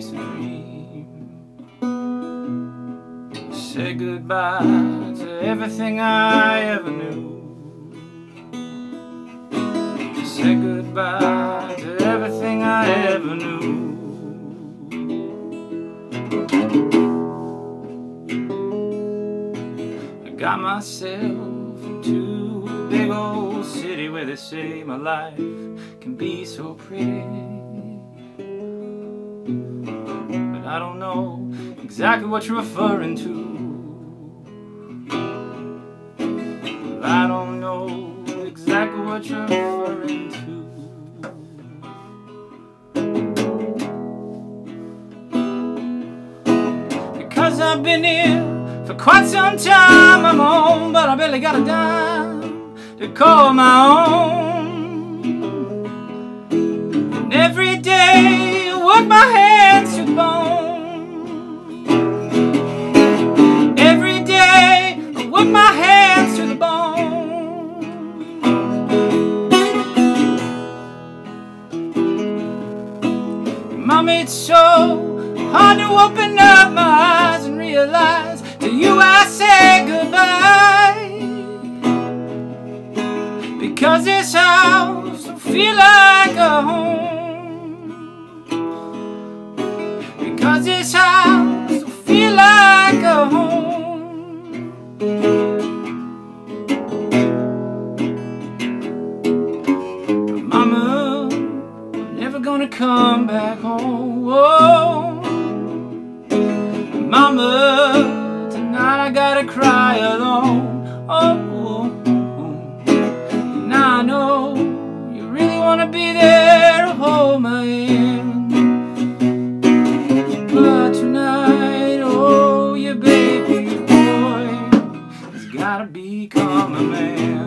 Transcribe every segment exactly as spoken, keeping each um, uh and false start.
chase a dream. Say goodbye to everything I ever knew. Say goodbye to everything I ever knew. I got myself into a big old city where they say my life can be so pretty, but I don't know exactly what you're referring to. I don't know exactly what you're referring to. Because I've been here for quite some time, I'm home, but I barely got a dime to call my own. And every day I work my hands to the bone. Every day I work my hands to the bone. Mama, it's so hard to open up my eyes and realize to you I say goodbye, because this house don't feel like a home, because this house don't feel like a home. Mama, I'm never gonna come back home. Whoa. Mama, tonight I gotta cry alone. Oh, now I know you really wanna be there to hold my hand, but tonight, oh, your baby boy has gotta become a man.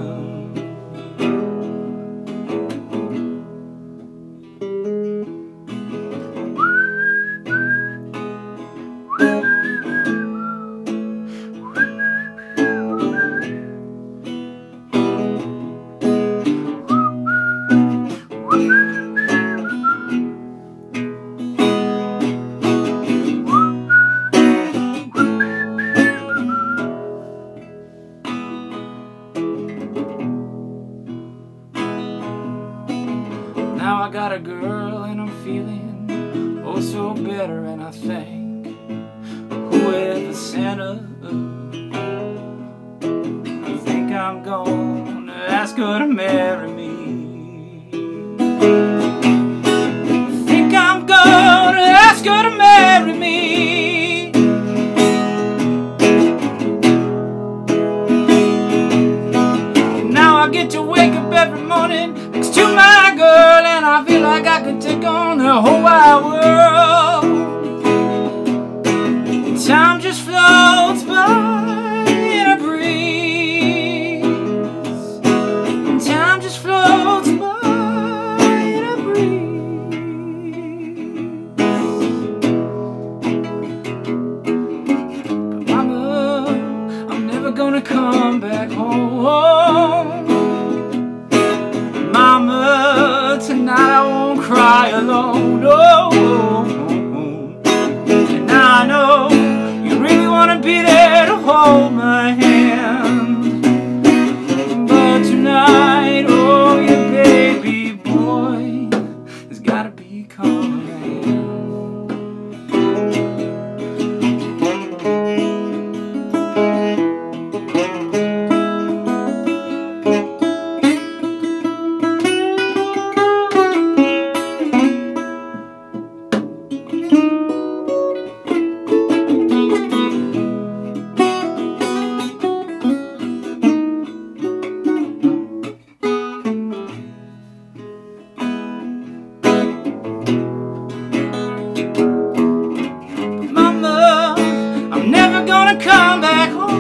Now I got a girl and I'm feeling oh so better, and I thank whoever sent her. I think I'm gonna ask her to marry me. I think I'm gonna ask her to marry me. Now I get to wake up every morning next to my girl, and I feel like I could take on the whole wide world. Time just floats by in a breeze. Time just floats by in a breeze. But mama, I'm never gonna come back home. Mama, tonight I won't cry alone. Oh, and now I know you really wanna be there to hold my hand, but tonight, oh, your baby boy has gotta become a man. Come back home.